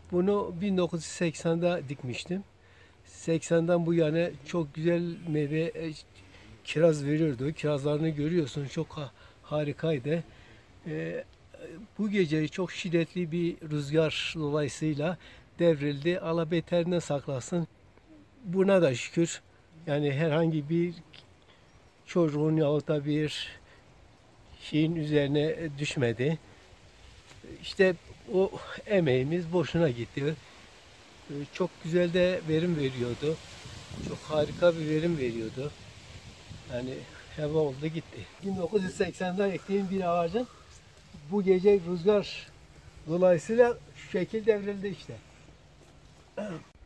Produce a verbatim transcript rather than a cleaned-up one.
Bunu bin dokuz yüz seksende dikmiştim. seksenden bu yana çok güzel meyve, e, kiraz veriyordu. Kirazlarını görüyorsun, çok ha- harikaydı. E, Bu gece çok şiddetli bir rüzgar dolayısıyla devrildi. Allah beterinden saklasın. Buna da şükür. Yani herhangi bir çocuğun yahut da bir şeyin üzerine düşmedi. İşte o emeğimiz boşuna gitti. Ee, Çok güzel de verim veriyordu. Çok harika bir verim veriyordu. Yani heva oldu gitti. bin dokuz yüz seksende ektiğim bir ağacın bu gece rüzgar dolayısıyla şu şekil devrildi işte.